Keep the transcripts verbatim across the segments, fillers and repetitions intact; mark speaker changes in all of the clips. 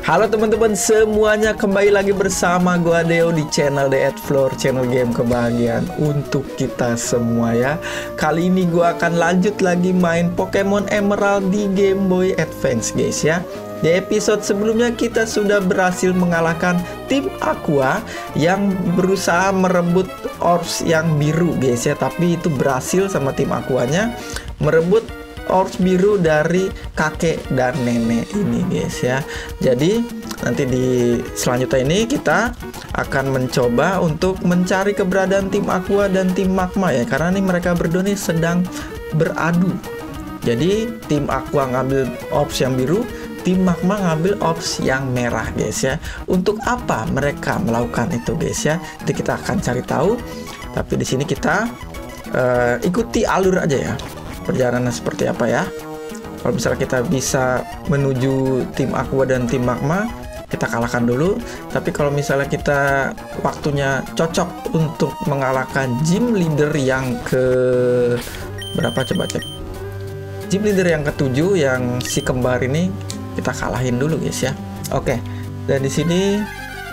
Speaker 1: Halo teman-teman semuanya, kembali lagi bersama gua Deo di channel The Adfloor, channel game kebahagiaan untuk kita semua ya. Kali ini gua akan lanjut lagi main Pokemon Emerald di Game Boy Advance guys ya. Di episode sebelumnya kita sudah berhasil mengalahkan tim Aqua yang berusaha merebut orbs yang biru guys ya. Tapi itu berhasil sama tim Aquanya merebut orbs biru dari kakek dan nenek ini guys ya. Jadi nanti di selanjutnya ini kita akan mencoba untuk mencari keberadaan tim Aqua dan tim Magma ya, karena nih mereka berdua nih sedang beradu. Jadi tim Aqua ngambil orbs yang biru, tim Magma ngambil orbs yang merah guys ya. Untuk apa mereka melakukan itu guys ya, itu kita akan cari tahu. Tapi di sini kita uh, ikuti alur aja ya, perjalanan seperti apa ya. Kalau misalnya kita bisa menuju tim Aqua dan tim Magma, kita kalahkan dulu. Tapi kalau misalnya kita waktunya cocok untuk mengalahkan gym leader yang ke berapa, coba cek. Gym leader yang ketujuh yang si kembar ini kita kalahin dulu guys ya. Oke, dan di sini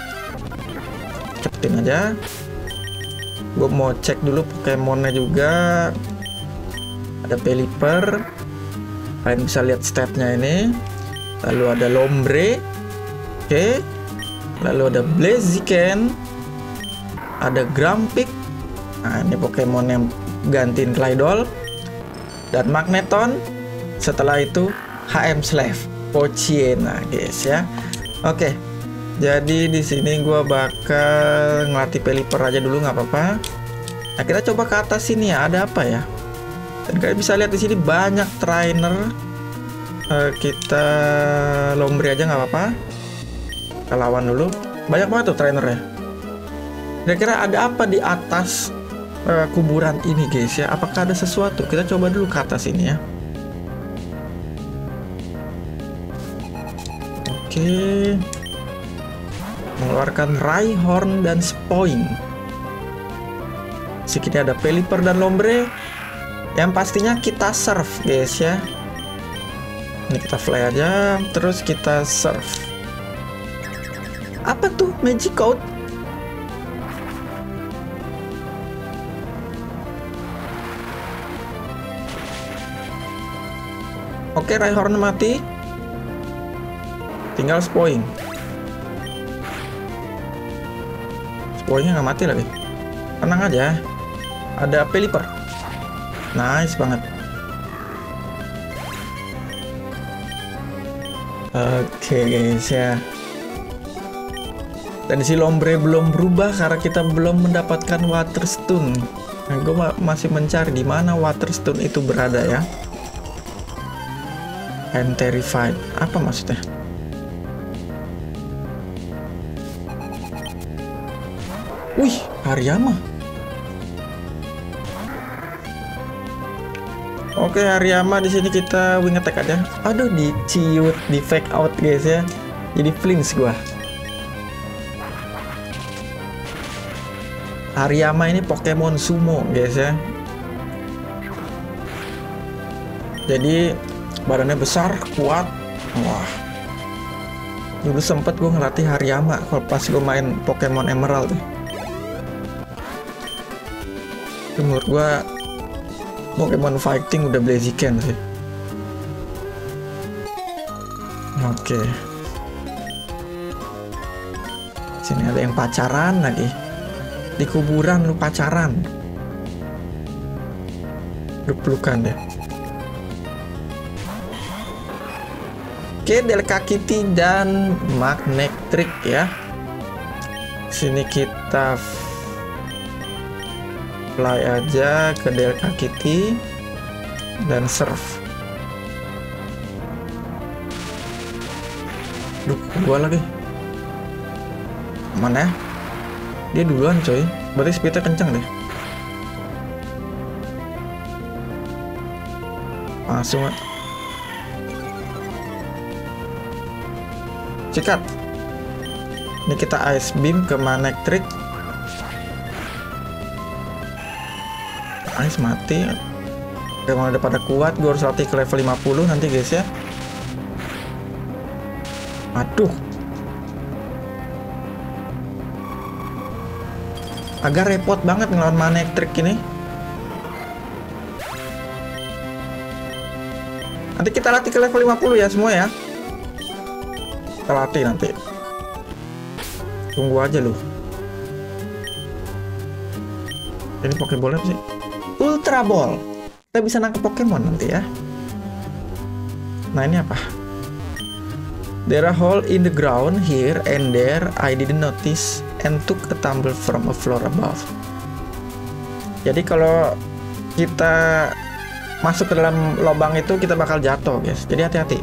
Speaker 1: cepetin aja. Gue mau cek dulu Pokemonnya juga. Ada Pelipper, kalian bisa lihat statnya ini. Lalu ada Lombre, oke okay. Lalu ada Blaziken, ada Grumpig, nah ini Pokemon yang gantiin Claydol, dan Magneton. Setelah itu H M Slave, Poochyena guys ya. Oke okay. Jadi di sini gue bakal ngelatih Pelipper aja dulu, nggak apa-apa. Nah kita coba ke atas sini ya, ada apa ya? Dan kalian bisa lihat di sini banyak trainer. Uh, kita Lombre aja nggak apa-apa. Kita lawan dulu. Banyak banget tuh trainernya. Kira-kira ada apa di atas uh, kuburan ini guys ya? Apakah ada sesuatu? Kita coba dulu ke atas ini ya. Oke. Mengeluarkan Rhyhorn dan Spoink. Sini ada Pelipper dan Lombre. Yang pastinya kita serve guys ya. Ini kita fly aja, terus kita serve. Apa tuh magic code? Oke, Rhyhorn mati. Tinggal Spoink. Spoinknya nggak mati lagi. Tenang aja. Ada Pelipper. Nice banget. Oke guys ya. Dan si Lombre belum berubah karena kita belum mendapatkan Water Stone. Nah, gue ma masih mencari di mana Water Stone itu berada ya. I'm terrified. Apa maksudnya? Wih, Hariyama. Oke, Hariyama di sini kita wing attack aja. Aduh, diciut, di fake out guys ya. Jadi flinch gua. Hariyama ini Pokemon sumo guys ya. Jadi badannya besar, kuat. Wah. Dulu sempet gua ngelatih Hariyama kalau pas gua main Pokemon Emerald. Itu menurut gua Pokemon fighting udah Blaziken sih. Oke. Sini ada yang pacaran lagi. Di kuburan lu pacaran. Peluk-pelukan deh. Oke, Delcatty dan Manectric ya. Sini kita fly aja ke Delcatty dan serve. Duh, gua lagi. Mana ya? Dia duluan coy. Berarti speednya kencang deh. Langsung. Sikat. Ini kita Ice Beam ke Manectric. Ice mati. Emang udah pada kuat, gue harus latih ke level lima puluh nanti guys ya. Aduh, Agak repot banget ngelawan Manectric ini. Nanti kita latih ke level lima puluh ya semua ya. Kita latih nanti. Tunggu aja lu. Ini Pokeball apa sih? Ultra Ball. Kita bisa nangkep Pokemon nanti ya. Nah ini apa? There are hole in the ground here and there. I didn't notice and took a tumble from a floor above. Jadi kalau kita masuk ke dalam lubang itu kita bakal jatuh guys. Jadi hati-hati.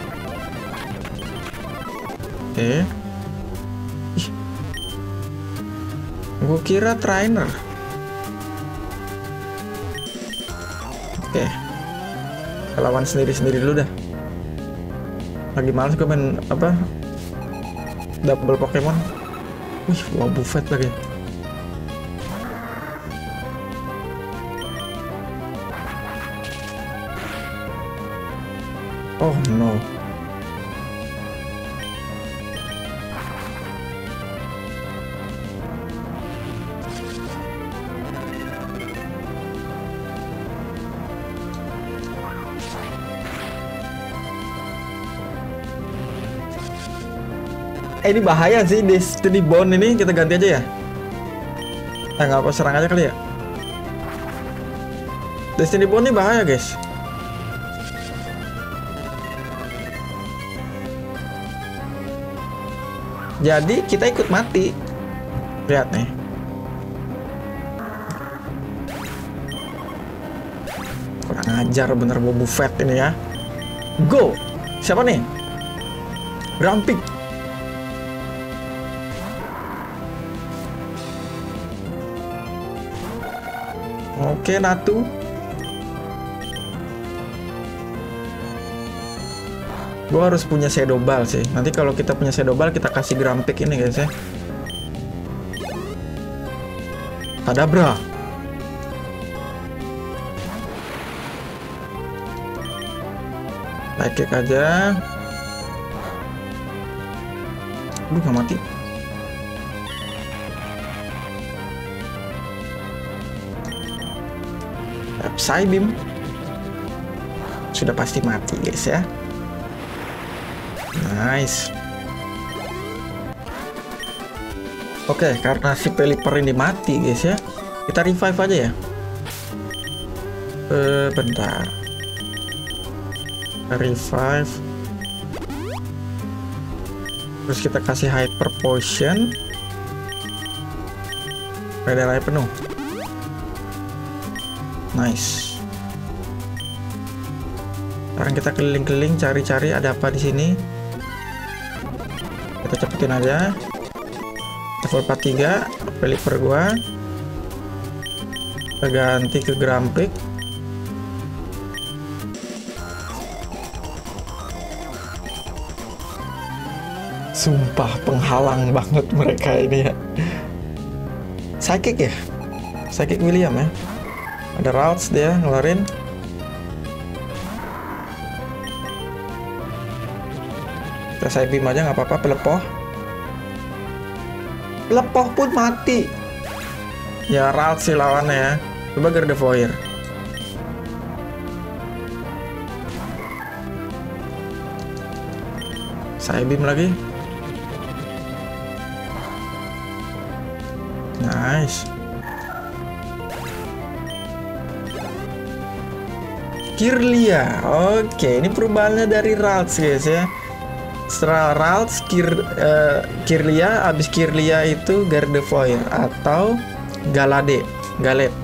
Speaker 1: Oke. Okay. Ih. Gue kira trainer. Oke. Okay. Lawan sendiri-sendiri dulu dah. Lagi males gue main apa? Double Pokemon. Wih, wow buffet lagi. Oh no. Eh, ini bahaya sih Destiny Bond ini, kita ganti aja ya. Eh nggak apa, serang aja kali ya. Destiny Bond ini bahaya guys. Jadi kita ikut mati. Lihat nih. Kurang ajar bener Boba Fett ini ya. Go. Siapa nih? Grumpig. Oke, Natu. Gue harus punya Shadow Ball sih. Nanti kalau kita punya Shadow Ball kita kasih Grumpig ini guys ya. Kadabra. Light kick aja. Aduh, nggak mati. Psybeam. Sudah pasti mati guys ya. Nice. Oke, karena si Pelipper ini mati guys ya, kita revive aja ya. Eh, bentar. Kita revive. Terus kita kasih Hyper Potion. Redelai penuh. Nice. Sekarang kita keliling-keliling cari-cari ada apa di sini. Kita cepetin aja. Level empat puluh tiga Pelipper gua. Kita ganti ke Grumpig. Sumpah penghalang banget mereka ini ya. Psychic ya? Psychic William ya. Ada routes dia ngeluarin. Kita Psybeam aja nggak apa-apa. Pelepoh. Pelepoh pun mati. Ya routes sih lawannya ya. Coba Gardevoir. Psybeam lagi. Nice. Kirlia. Oke, ini perubahannya dari Ralts guys ya. Setelah Ralts, Kir, uh, Kirlia, abis Kirlia itu Gardevoir atau Galade, Galet.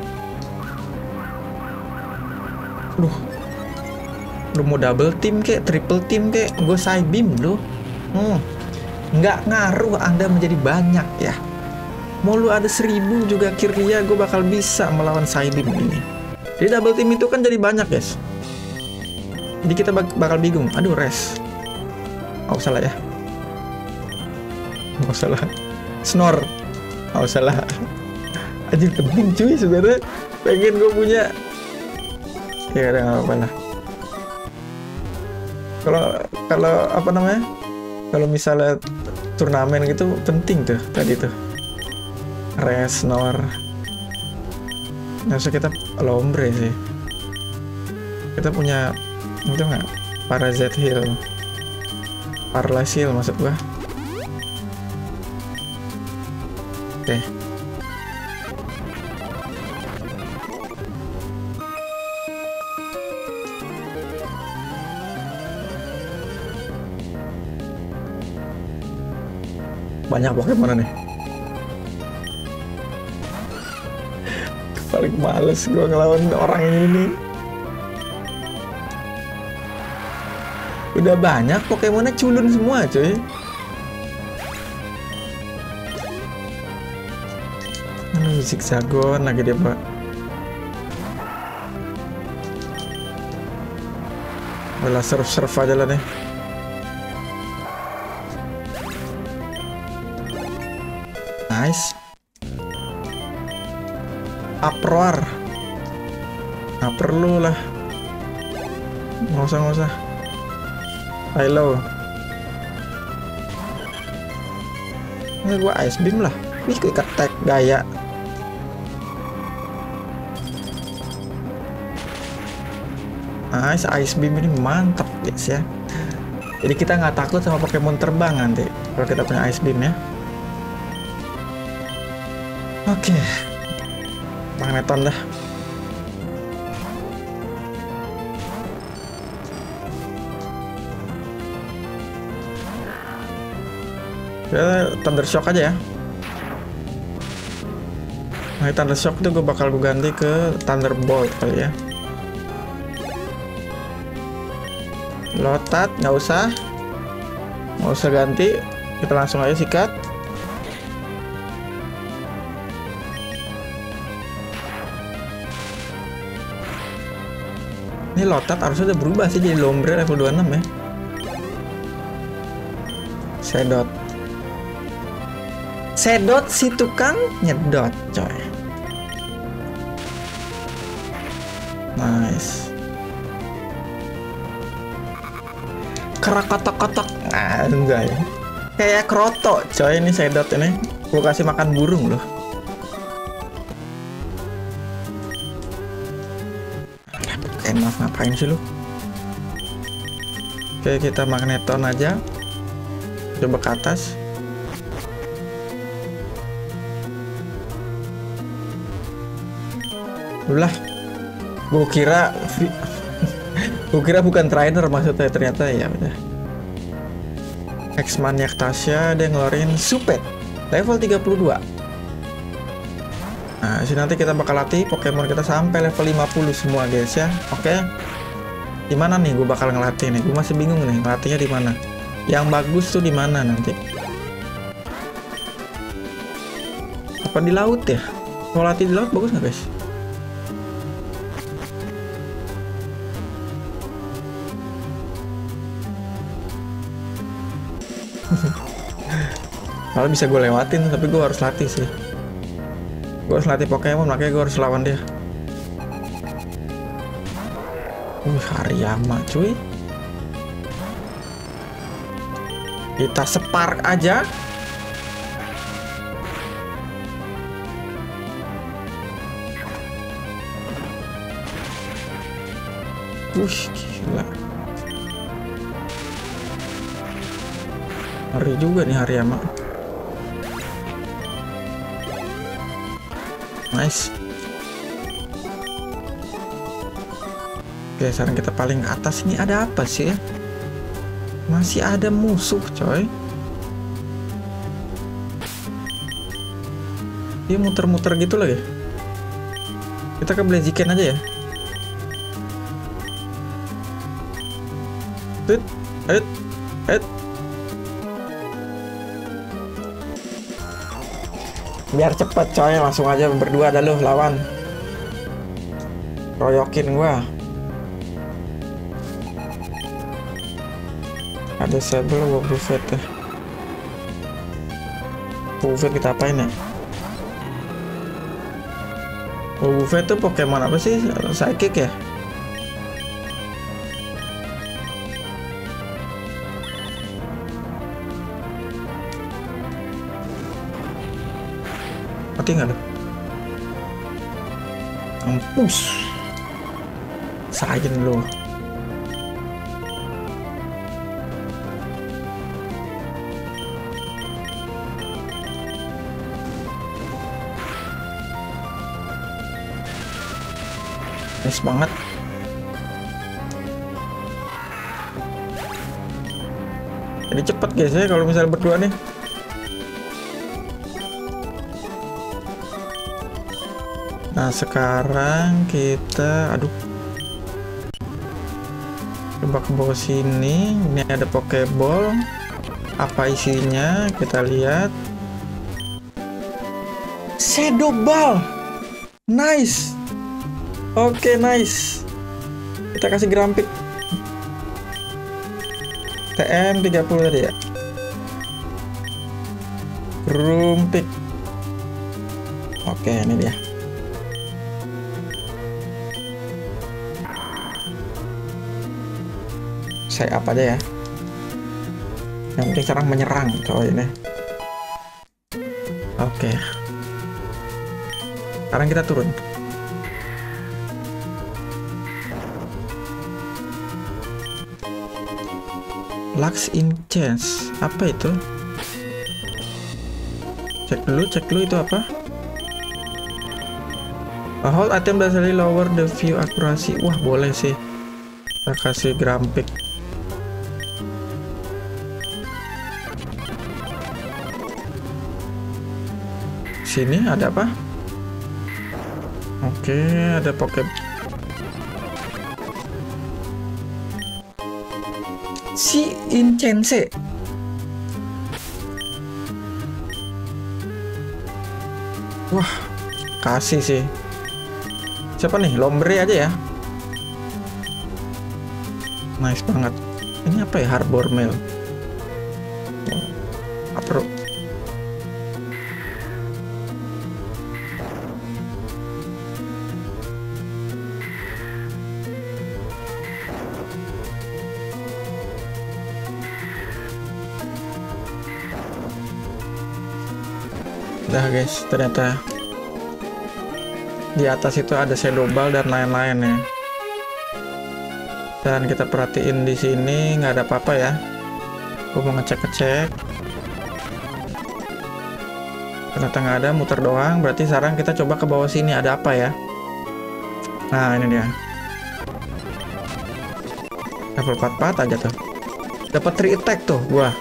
Speaker 1: Duh, lu mau double team kek, triple team kek, gue Psybeam lu. Hmm, nggak ngaruh Anda menjadi banyak ya. Mau lu ada seribu juga Kirlia, gue bakal bisa melawan Psybeam ini. Jadi double team itu kan jadi banyak guys. Jadi kita bak bakal bingung. Aduh res. Oh salah ya. Oh salah. Snore. Oh salah. Anjir penting cuy sebenarnya. Pengen gue punya. Ya udah nggak apa-apa lah. Kalau kalau apa namanya? Kalau misalnya turnamen gitu penting tuh tadi tuh. Resnor. Nggak usah kita Lombre sih. Kita punya itu nggak? Parasite Heal. Paralyze Heal maksud gua. Oke. Okay. Banyak Pokemon nih. Paling males gue ngelawan orang ini nih. Udah banyak Pokemonnya culun semua cuy. Aduh, Zigzagoon lagi dia pak. Udah serve-serve aja lah nih. Nice. Uproar. Nggak perlu lah. Nggak usah, nggak usah. Halo. Ini gua Ice Beam lah. Wih, quick attack gaya. Nice, Ice Beam ini mantap guys ya. Jadi kita nggak takut sama Pokemon terbang nanti kalau kita punya Ice Beam ya. Oke, okay. Magneton dah. Ya, Thunder Shock aja ya. Nah, Thunder Shock itu gue bakal gue ganti ke Thunderbolt kali ya. Lotat nggak usah, nggak usah ganti. Kita langsung aja sikat. Ini Lotat harusnya udah berubah sih jadi Lombre level dua puluh enam ya. Sedot. Sedot si tukang nyedot coy. Nice. Kerak-kotok-kotok. Nah, enggak ya. Kayak kroto coy ini Sedot ini. Gue kasih makan burung loh. Enak, ngapain sih lu? Oke, kita Magneton aja. Coba ke atas. Ulah. Gue kira gue kira bukan trainer maksudnya, ternyata ya udah. X-Maniac Tasha dia ngeluarin Supet level tiga puluh dua. Nah, sini nanti kita bakal latih Pokemon kita sampai level lima puluh semua guys ya. Oke. Di mana nih gue bakal ngelatih nih? Gue masih bingung nih ngelatihnya di mana. Yang bagus tuh di mana nanti? Apa di laut ya? Mau latih di laut bagus nggak guys? Kalau bisa gue lewatin tapi gue harus latih sih. Gue harus latih Pokemon, makanya gue harus lawan dia. Wih, Hariyama cuy. Kita Spark aja. Wih, gila. Ngeri juga nih Hariyama. Nice. Oke, sekarang kita paling atas ini ada apa sih ya? Masih ada musuh coy. Dia muter-muter gitu lagi. Kita ke Blaziken aja ya. Tut, et, et. Biar cepet coy, langsung aja berdua dah lu lawan. Royokin gua. Ada Sable, gua Buffet ya. Buffet kita apain ya? Buffet tuh Pokemon apa sih? Psychic ya? Mati nggak lo? Mampus. Sayang lo. Nice banget. Jadi cepet guys ya kalau misalnya berdua nih. Nah sekarang kita, aduh, coba ke bawah sini. Ini ada Pokeball. Apa isinya? Kita lihat. Shadow Ball. Nice. Oke, nice. Kita kasih Grumpig. T M tiga puluh tadi ya. Grumpig. Oke, ini dia. Saya apa aja ya. Yang penting sekarang menyerang kalau ini. Oke. Sekarang kita turun. Lux in chance, apa itu? Cek dulu, cek dulu itu apa? A hold item does really lower the view accuracy. Wah boleh sih. Kita kasih Grumpig. Sini ada apa? Oke, ada Pokeball. Si Incense. Wah, kasih sih. Siapa nih? Lombre aja ya. Nice banget. Ini apa ya? Harbor Mail. Apa? Udah guys, ternyata di atas itu ada Shadow Ball dan lain-lain ya. Dan kita perhatiin di sini nggak ada apa-apa ya. Gue mau ngecek-ngecek. Ternyata nggak ada, muter doang. Berarti sekarang kita coba ke bawah sini ada apa ya. Nah ini dia. Level empat puluh empat aja tuh. Dapat three attack tuh gua.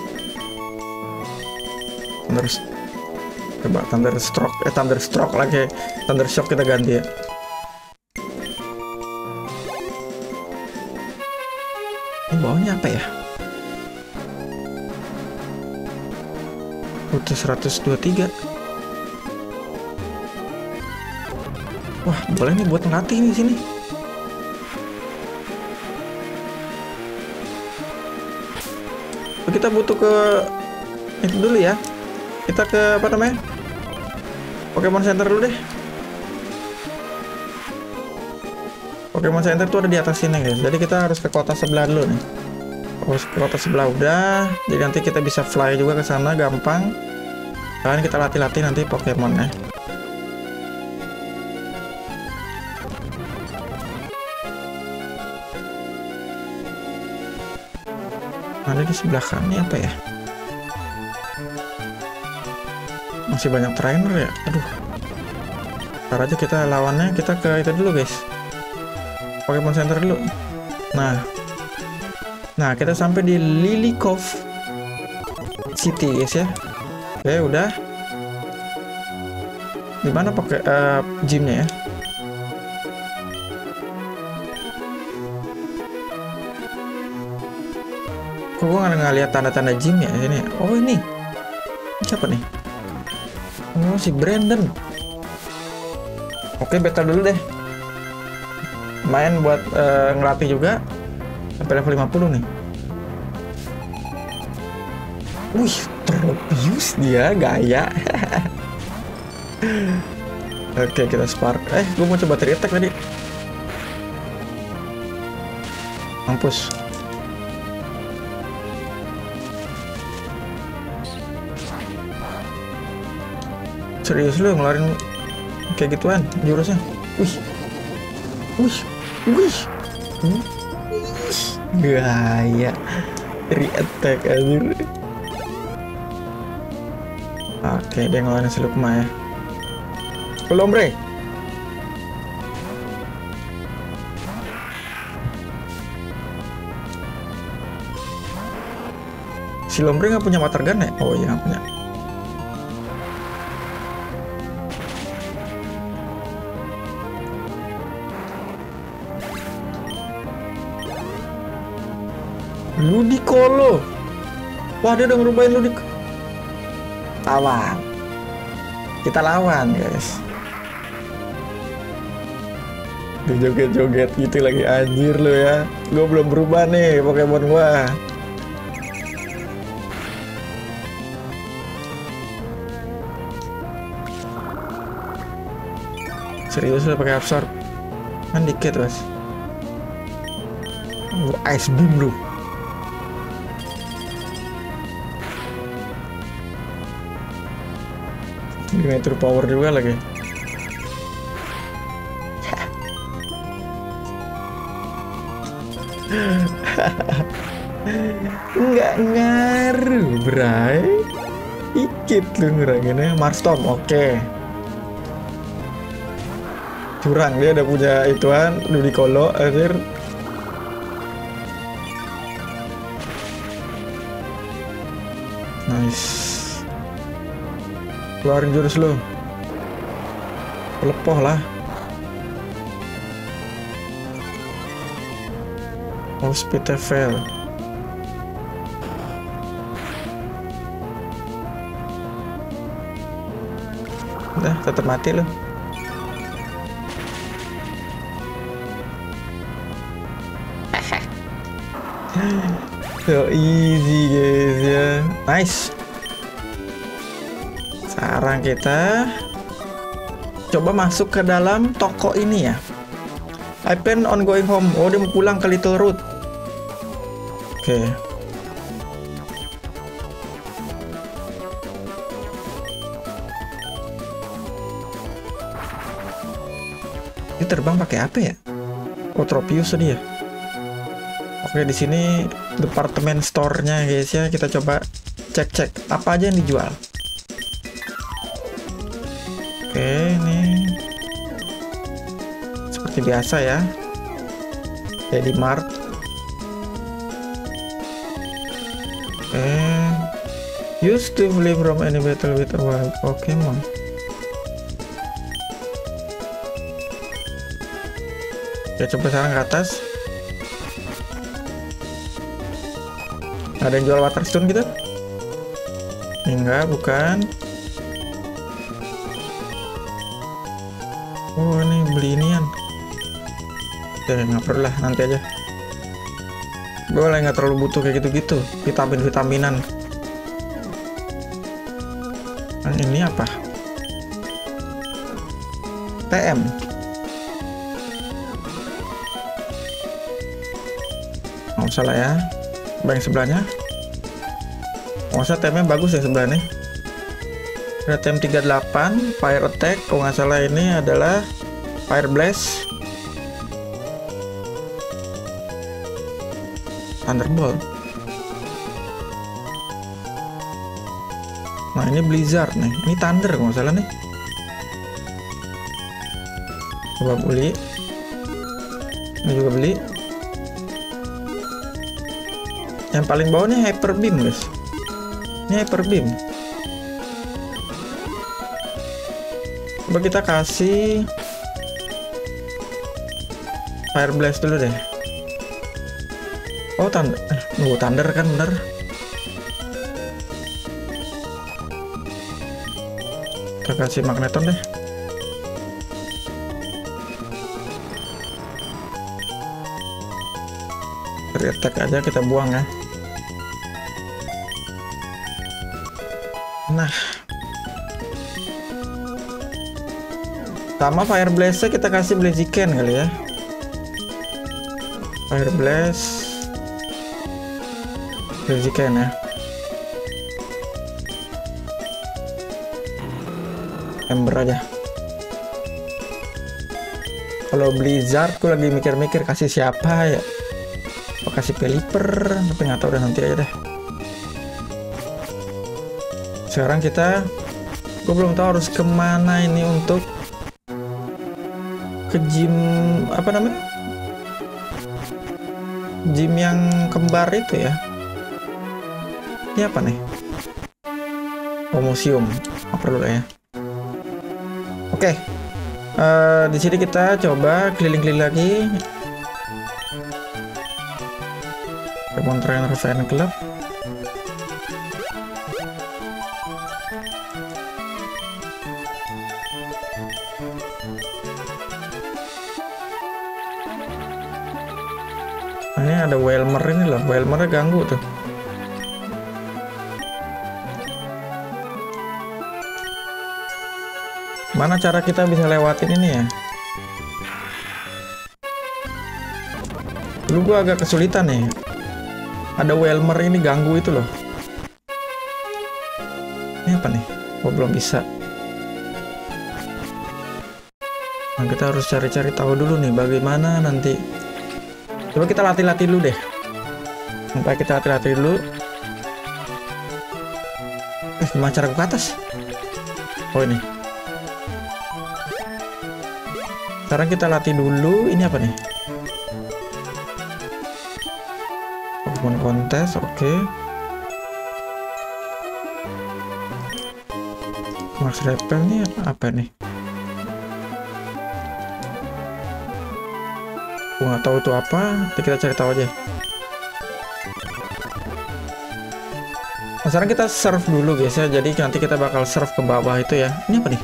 Speaker 1: Terus coba Thunderstroke, eh Thunderstroke lagi, Thundershock kita ganti ya. Ini bawahnya apa ya? Rute seratus dua puluh tiga. Wah, boleh nih buat ngelatih nih sini. Kita butuh ke itu dulu ya. Kita ke apa namanya? Pokemon Center dulu deh. Pokemon Center tuh ada di atas sini guys. Jadi kita harus ke kota sebelah dulu nih. Harus ke kota sebelah udah. Jadi nanti kita bisa fly juga ke sana gampang. Kalian kita latih-latih nanti Pokemon ya. Ada di sebelah kanan apa ya? Masih banyak trainer ya. Aduh. Ntar aja kita lawannya, kita ke itu dulu guys. Pokemon Center dulu. Nah. Nah, kita sampai di Lily Cove City guys ya. Oke, udah. Di mana pakai uh, gymnya ya? Kok gue nggak lihat tanda-tanda gym ya ini? Oh ini. Siapa nih? Oh si Brandon. Oke, beta dulu deh. Main buat uh, ngelatih juga. Sampai level lima puluh nih. Wih, terobvious dia, gaya. Oke, kita spark. Eh, gue mau coba tri-attack tadi. Mampus. Serius lu ngeluarin kayak gituan jurusnya? Wih, wih, wih, wih, gaya re-attack anjir. Oke, dia ngeluarin Slugma ya. Belum bre. Si Lombre nggak punya water gun ya? Oh iya nggak punya. Ludicolo. Wah, dia udah ngerubahin Ludic. Lawan. Kita lawan guys. Dia joget-joget gitu lagi, anjir lo ya. Gue belum berubah nih Pokemon gua. Serius lo pakai absorb? Kan dikit mas. Oh, ice beam lu. Signature power juga lagi. Nggak ngaruh, Bray. Dikit lu ngeraginnya. Marstorm, oke. Okay. Curang, dia udah punya ituan Ludicolo anjir. Nice. Keluarin jurus lu. Lepoh lah. Oh, speed fail. Udah, tetap mati lu. So easy guys ya. Nice. Sekarang kita coba masuk ke dalam toko ini ya. I plan on going home. Oh, dia mau pulang ke Little Root. Oke. Okay. Dia terbang pakai apa ya? Oh, Tropius dia. Oke, di sini departemen store-nya guys ya. Kita coba cek-cek apa aja yang dijual. Oke, ini seperti biasa ya. Jadi Mart. Oke. Used to flee from any battle with a wild Pokemon. Kita coba sekarang ke atas. Ada yang jual Waterstone gitu? Enggak, bukan. Oh, ini beli inian. Oke, nggak perlu lah, nanti aja. Gue lah nggak terlalu butuh kayak gitu-gitu. Vitamin-vitaminan. Nah, ini apa? T M. Nggak usah lah ya. Bank sebelahnya. Nggak usah, T M-nya bagus ya sebelahnya. Ada T M tiga puluh delapan, Fire Attack. Kalau nggak salah ini adalah Fire Blast. Thunderbolt. Nah, ini Blizzard nih. Ini Thunder kalau nggak salah nih. Coba beli. Ini juga beli. Yang paling bawah nih Hyper Beam guys. Ini Hyper Beam. Coba kita kasih Fire Blast dulu deh. Oh, Thunder. Eh, nunggu Thunder kan bener. Kita kasih Magneton deh. Attack aja kita buang ya. Nah, sama Fire Blast kita kasih Blaziken kali ya. Fire Blast, Blaziken ya. Ember aja. Kalau Blizzard, gue lagi mikir-mikir kasih siapa ya? Apa kasih Pelipper? Tapi nggak tahu, udah nanti aja deh. Sekarang kita, gue belum tahu harus kemana ini untuk ke gym apa namanya? Gym yang kembar itu ya. Ini apa nih? Oh, museum. Oh, perlu ya. Oke. Uh, di sini kita coba keliling-keliling lagi. Pokemon Trainer Fan Club. Nah, ini ada Welmer ini loh. Welmernya ganggu tuh. Mana cara kita bisa lewatin ini ya? Dulu gua agak kesulitan nih. Ada Welmer ini ganggu itu loh. Ini apa nih? Oh, belum bisa. Nah, kita harus cari-cari tahu dulu nih bagaimana nanti. Coba kita latih-latih dulu deh. Sampai kita latih-latih dulu. Eh, gimana cara ke atas? Oh, ini. Sekarang kita latih dulu. Ini apa nih? Pokemon kontes, oke. Okay. Max Repel nih apa nih? Gue nggak tahu itu apa. Nanti kita cari tahu aja. Nah, sekarang kita serve dulu guys ya. Jadi nanti kita bakal serve ke bawah itu ya. Ini apa nih?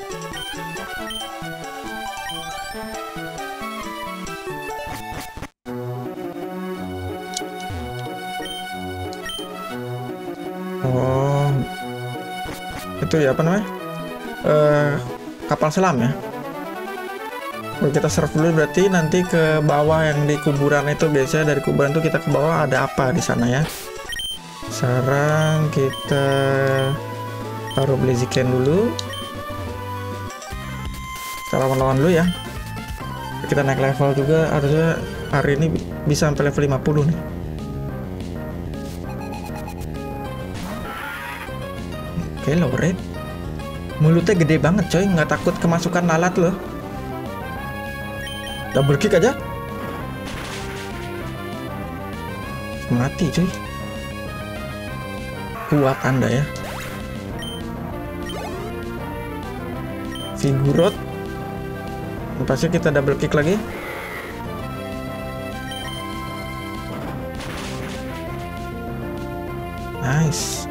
Speaker 1: Oh, itu ya apa namanya? Uh, kapal selam ya. Kita serve dulu berarti nanti ke bawah yang di kuburan itu. Biasanya dari kuburan itu kita ke bawah ada apa di sana ya. Sekarang kita taruh Blaziken dulu. Kita lawan-lawan dulu ya. Kita naik level juga, harusnya hari ini bisa sampai level lima puluh nih. Oke, low rate. Mulutnya gede banget coy, nggak takut kemasukan lalat loh. Double kick aja. Mati coy. Kuat Anda ya. Vigoroth. Pasti kita double kick lagi. Nice.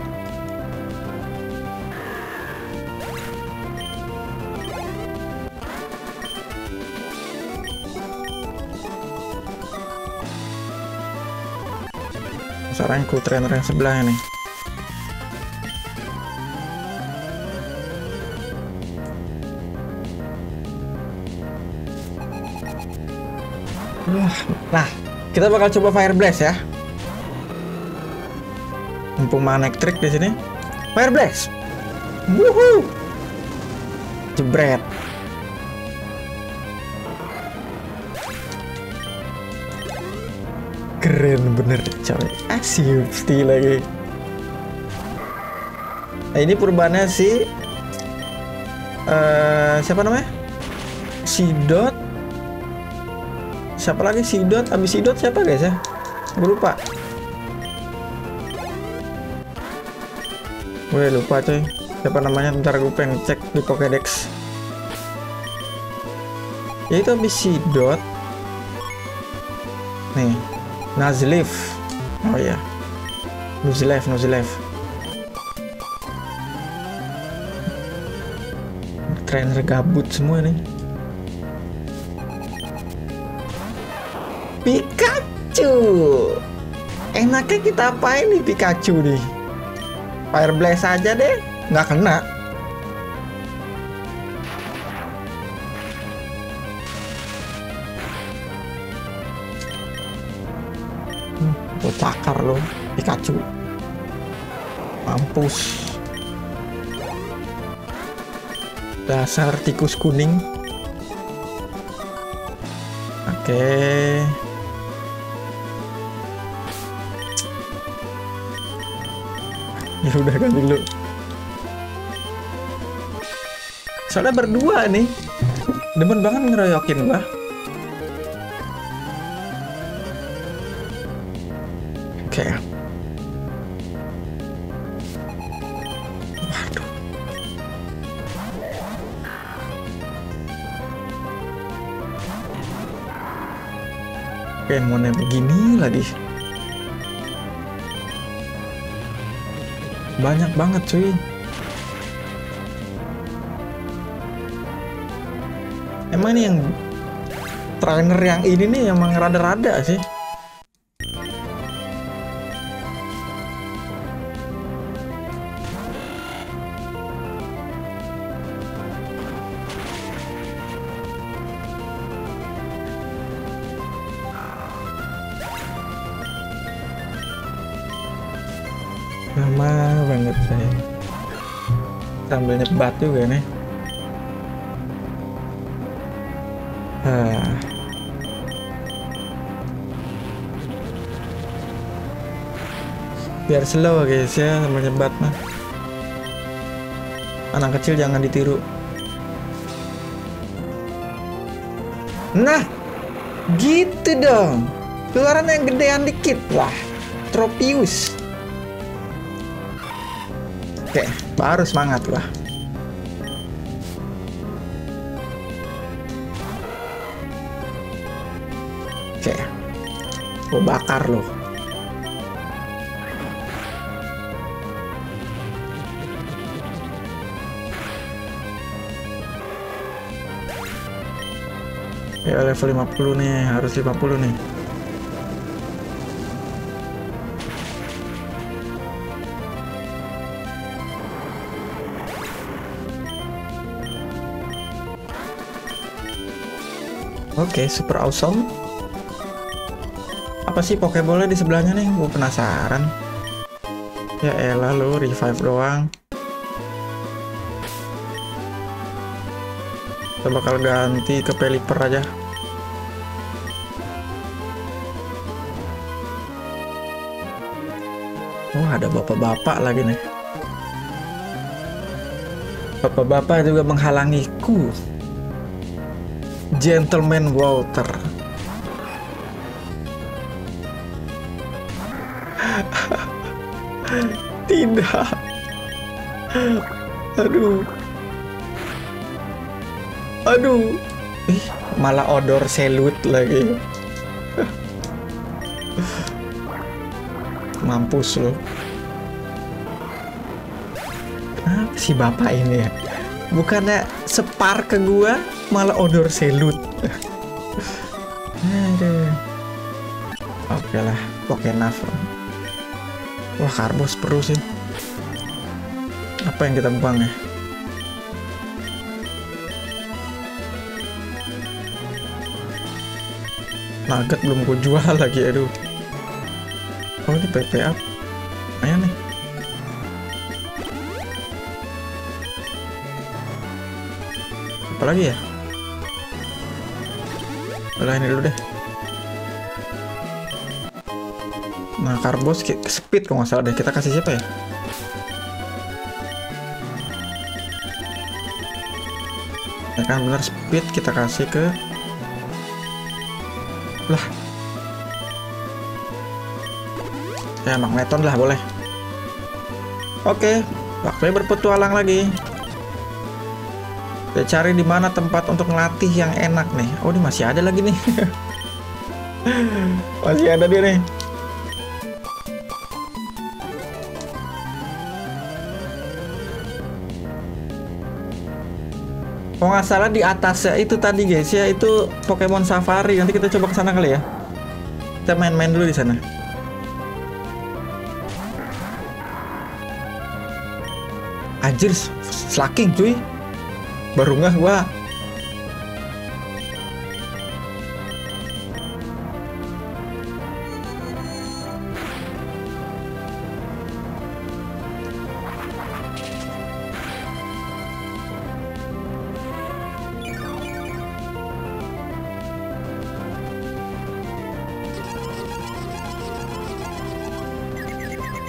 Speaker 1: Sekarang cool trainer yang sebelahnya nih. Nah, kita bakal coba Fire Blast ya. Mumpung naik trik di sini. Fire Blast. Wuhuu. Jebret. Keren bener coy. Asik pasti lagi. Nah, ini perubahannya si uh, siapa namanya? Sidot. Siapa lagi Sidot? Abis Sidot siapa guys ya? Gue lupa. Gue lupa coy. Siapa namanya? Bentar gue pengen cek di Pokédex. Ya itu abis Sidot. Nih, Nuzleaf. Oh iya, Nuzleaf, Nuzleaf. Trainer gabut semua nih. Pikachu. Enaknya kita apain nih Pikachu nih? Fire Blast aja deh, nggak kena. Hmm, gue cakar loh Pikachu. Mampus. Dasar tikus kuning. Oke. Ya udah kan dulu. Soalnya berdua nih. Demen banget ngeroyokin gua. Oke. Waduh. Pokemonnya begini lagi. Banyak banget cuy. Emang ini yang trainer yang ini nih emang rada-rada sih. Lama banget saya. Sambil nyebat juga nih. Ah. Biar slow guys ya sambil nyebat mah. Anak kecil jangan ditiru. Nah, gitu dong. Keluaran yang gedean dikit lah. Tropius. Oke, baru semangat lah. Oke, gue bakar loh. Ya level lima puluh nih, harus lima puluh nih. Oke, super awesome. Apa sih Pokeballnya di sebelahnya nih? Gue penasaran. Ya elah lo, revive doang. Kita bakal ganti ke Pelipper aja. Oh, ada bapak-bapak lagi nih. Bapak-bapak juga menghalangiku. Gentleman Walter. Tidak. Aduh. Aduh. Ih, malah odor selut lagi. Mampus lo. Kenapa sih bapak ini ya? Bukannya separ ke gua, malah odor selut. Aduh. Oke lah, Pokénaf. Wah, karbos perlu sih. Apa yang kita buang ya? Nugget belum gue jual lagi, aduh. Oh, ini P P up. Ayo nih. Apa lagi ya? Udah ini dulu deh. Nah, karbos ke speed kalau nggak salah deh. Kita kasih siapa ya? Ya kan benar, speed kita kasih ke lah. Ya Magneton lah boleh. Oke, waktunya berpetualang lagi. Kita cari di mana tempat untuk ngelatih yang enak nih. Oh, ini masih ada lagi nih. Masih ada dia nih. Kalau nggak salah di atasnya itu tadi guys ya, itu Pokemon Safari. Nanti kita coba ke sana kali ya. Kita main-main dulu di sana. Anjir, Slaking cuy. Baru nggak gua.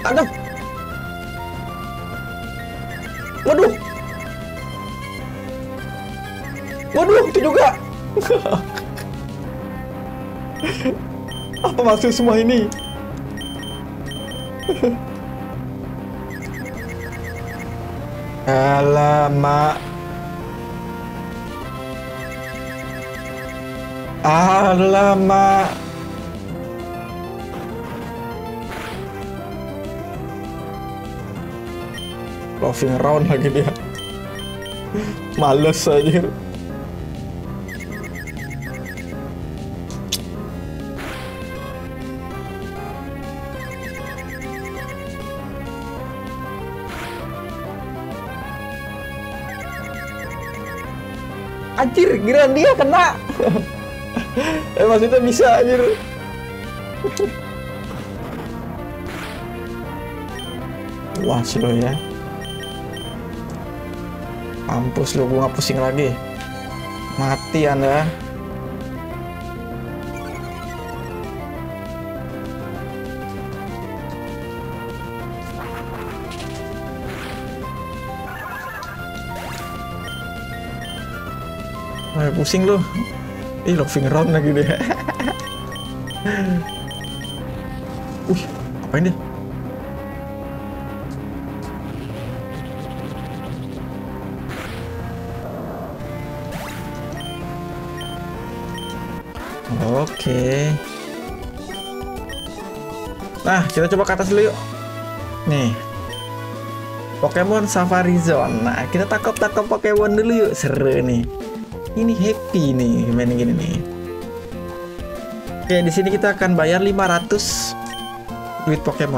Speaker 1: Aduh. Waduh. Waduh, itu juga. Apa maksud semua ini? Alamak. Alamak. Loving around lagi dia. Males aja. Anjir, kira dia kena. Eh maksudnya bisa anjir. Wah, slow ya. Mampus lu, gua nggak pusing lagi. Mati Anda. Wah, pusing lu. Ih, loving around lagi deh. Wih, apain dia? Oke. Nah, kita coba ke atas dulu yuk. Nih. Pokemon Safari Zone. Nah, kita tangkap-tangkap Pokemon dulu yuk. Seru nih. Ini happy nih main gini nih. Oke, di sini kita akan bayar lima ratus duit Pokemon.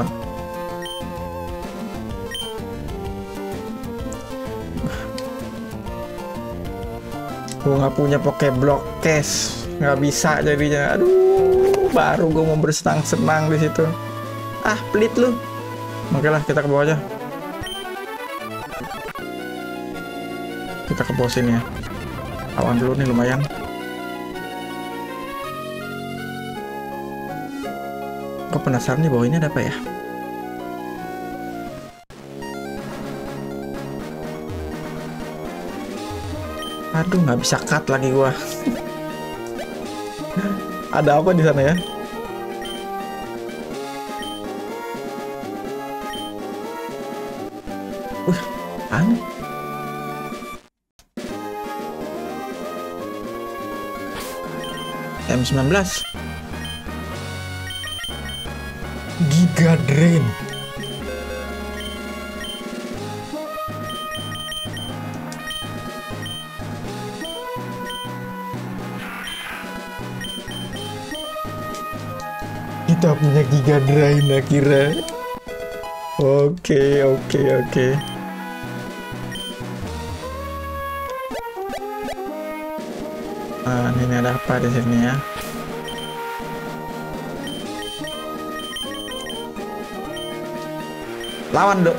Speaker 1: Gue nggak punya Pokeblock cash, nggak bisa jadinya. Aduh, baru gue mau bersenang-senang di situ. Ah, pelit lu. Oke lah, kita ke bawah aja. Kita ke bawah sini ya. Awan dulu nih lumayan. Kok penasaran nih bawah ini ada apa ya? Aduh, nggak bisa cut lagi gua. Ada apa di sana ya? Wih, aneh. M sembilan belas Giga Drain. Kita punya Giga Drain akhirnya. Oke, oke, oke. Ah, ini ada apa di sini ya? Lawan dok.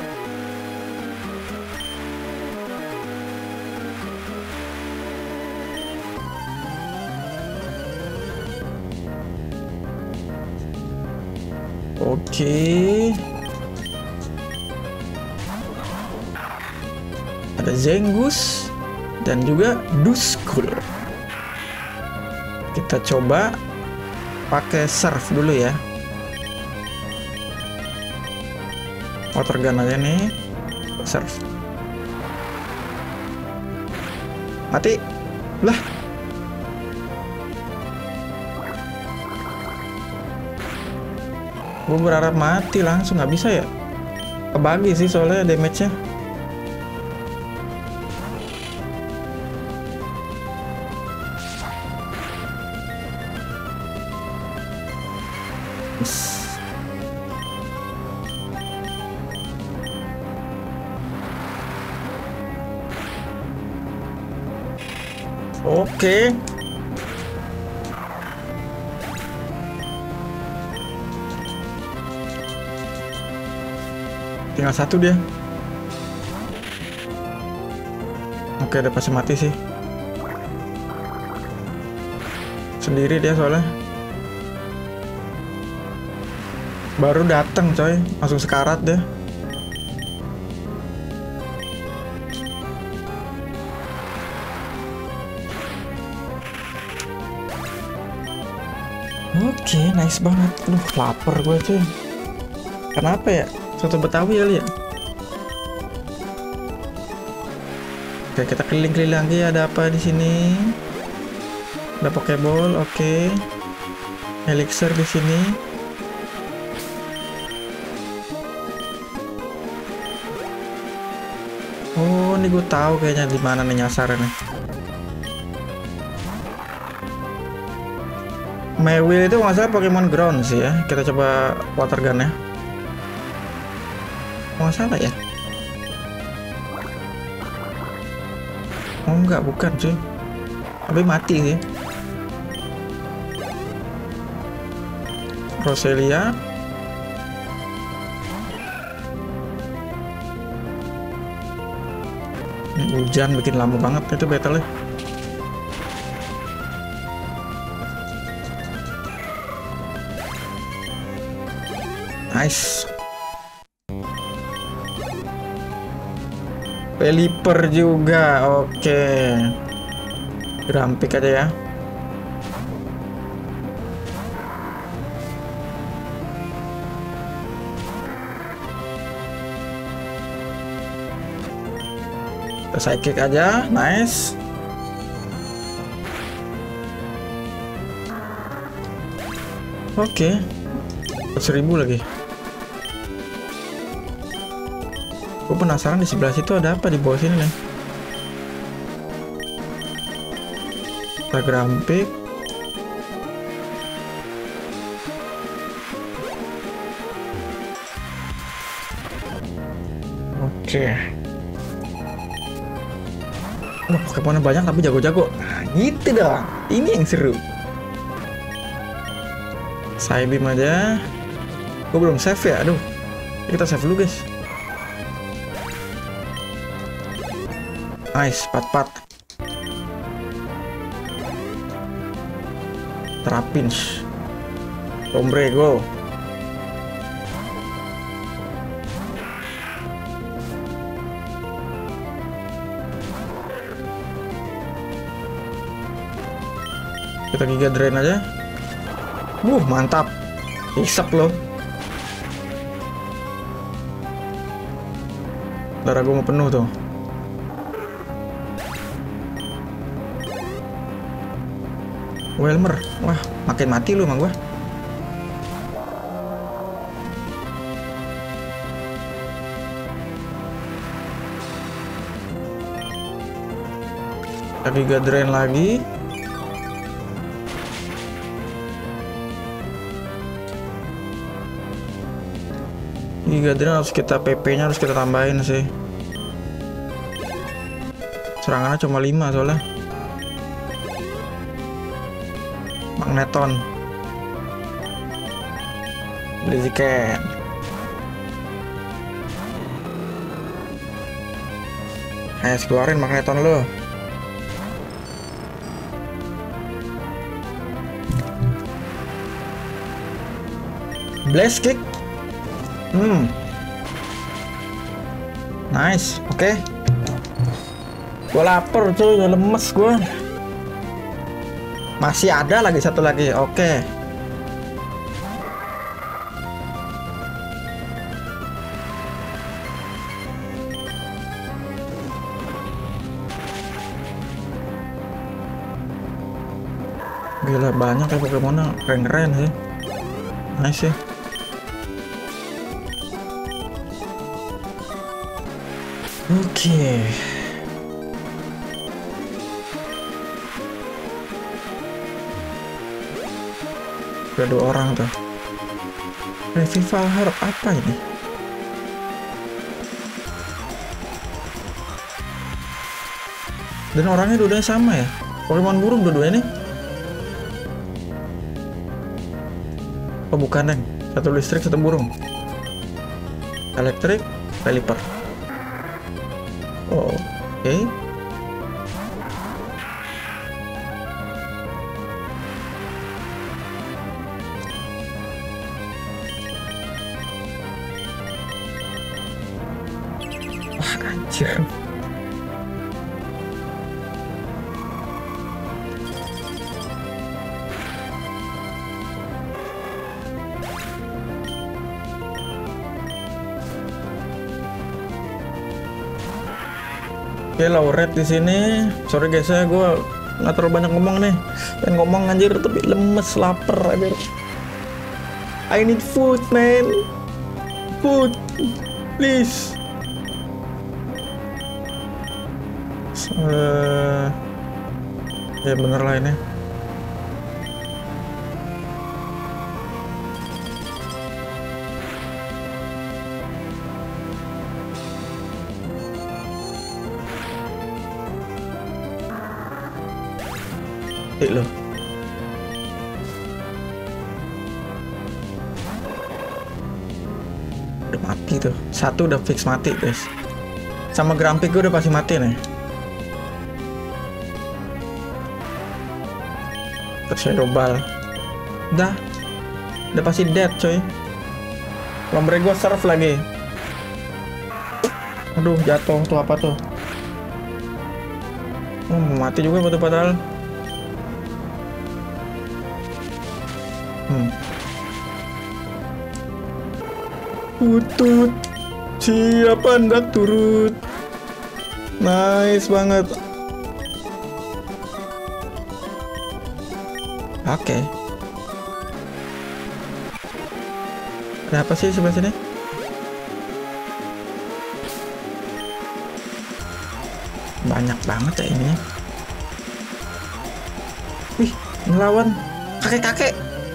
Speaker 1: Oke. Ada Zengus dan juga Duskull. Kita coba pakai surf dulu ya. Water gun aja nih. Surf. Mati. Lah. Gue berharap mati langsung, nggak bisa ya. Kebagi sih soalnya damage-nya. Oke. Tinggal satu dia. Oke, udah pasti mati sih. Sendiri dia soalnya. Baru dateng coy, langsung sekarat deh. Oke, nice banget. Duh, lapar gue cuy. Kenapa ya? Soto Betawi kali ya? Oke, kita keliling-keliling lagi. Ada apa di sini? Ada Pokeball, oke. Elixir di sini. Oh, ini gue tahu kayaknya di mana nih nyasarnya. Mewil itu nggak salah Pokemon Ground sih ya. Kita coba water gun ya. Nggak salah ya? Oh enggak, bukan cuy. Tapi mati sih. Roselia. Ini hujan bikin lama banget itu battle-nya. Nice. Pelipper juga, oke. Grampik aja ya. Kita psychic aja, nice. Oke, seribu lagi. Gue penasaran di sebelah situ ada apa di bawah sini nih. Kita Grampik. Oke. Wah, Pokemonnya banyak tapi jago-jago. Nah, gitu dong. Ini yang seru. Psybeam aja. Gue belum save ya, aduh. Kita save dulu guys. Nice, pat-pat. Trapinch. Ombrego. Kita Giga Drain aja. Wuh, mantap. Isep loh. Darah gue mau penuh tuh. Welmer, wah makin mati lu emang gua. Tadi Giga Drain lagi. Giga Drain harus kita P P-nya harus kita tambahin sih. Serangannya cuma lima soalnya. Magneton. Blaziken. Ayo keluarin Magneton lo. Blast Kick. Hmm. Nice, oke. Okay. Gue lapar cuy, udah lemes gue. Masih ada lagi satu lagi, oke. Okay. Gila banyak ya Pokemonnya, keren-keren sih. Nice sih. Oke. Okay. Ada dua orang tuh. Revival Herb apa ini? Dan orangnya dua-duanya sama ya? Pokemon burung dua-duanya nih? Oh bukan deng, satu listrik satu burung. Elektrik, Pelipper. Oh, oke. Okay. anjir. Oke, Lauret di sini. Sorry guys ya, gue nggak terlalu banyak ngomong nih. Pengen ngomong anjir tapi lemes, lapar anjir. I need food, man. Food, please. Uh, ya bener lah ini. Mati loh. Udah mati tuh. Satu udah fix mati guys. Sama Grumpy gue udah pasti mati nih. Terus Shadow Ball. Udah. Udah pasti dead coy. Lombre gue serve lagi. Aduh jatuh tuh apa tuh. Oh, mati juga betul padahal. Hmm. Utut. Siapa hendak turut. Nice banget. Oke. Okay. Ada apa sih sebelah sini? Banyak banget ya ini. Wih, ngelawan kakek-kakek.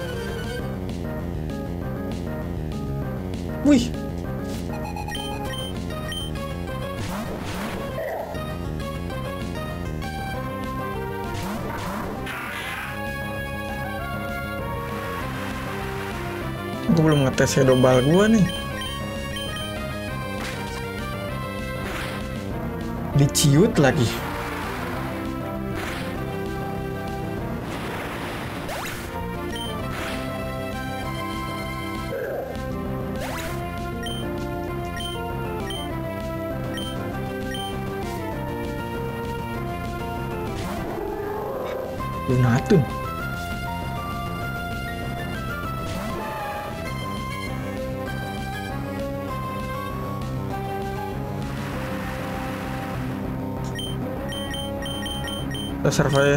Speaker 1: Wih. Gue belum ngetes Shadow Ball gue nih. Diciut lagi. Lunatun. Kita serve ya.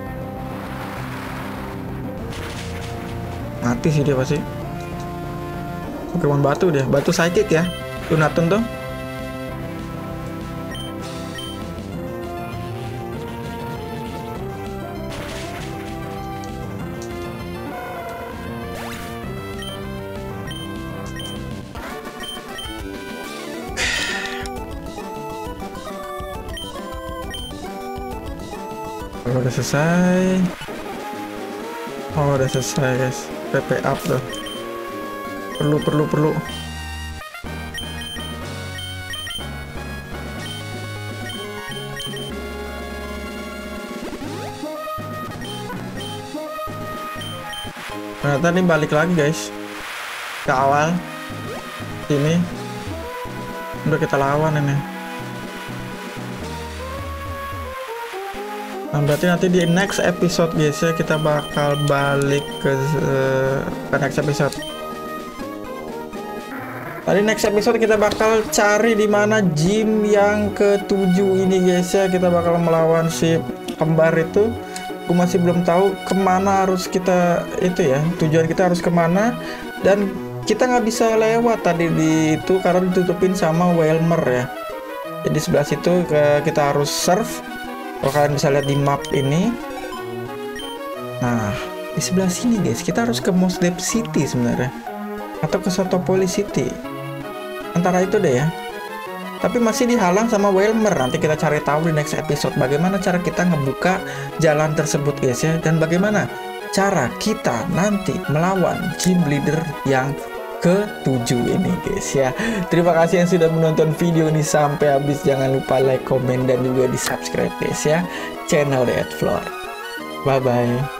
Speaker 1: Mati sih dia pasti. Pokemon batu dia, batu psychic ya. Lunatun tuh. Oh, udah selesai. Oh, udah selesai guys. P P up tuh. Perlu, perlu, perlu. Ternyata ini balik lagi guys. Ke awal. Sini. Udah kita lawan ini. Nah, berarti nanti di next episode guys ya kita bakal balik ke, uh, ke next episode. Tadi next episode kita bakal cari di mana gym yang ketujuh ini guys ya. Kita bakal melawan si kembar itu. Aku masih belum tahu kemana harus kita itu ya. Tujuan kita harus kemana. Dan kita nggak bisa lewat tadi di itu karena ditutupin sama Wailmer ya. Jadi sebelah situ ke, kita harus serve. Kalau kalian bisa lihat di map ini. Nah, di sebelah sini guys, kita harus ke Mos Dep City sebenarnya. Atau ke Sotopolis City. Antara itu deh ya. Tapi masih dihalang sama Wailmer. Nanti kita cari tahu di next episode bagaimana cara kita ngebuka jalan tersebut guys ya. Dan bagaimana cara kita nanti melawan gym leader yang ketujuh ini guys ya. Terima kasih yang sudah menonton video ini sampai habis. Jangan lupa like, komen, dan juga di subscribe guys ya channel The Edgelord. Bye bye.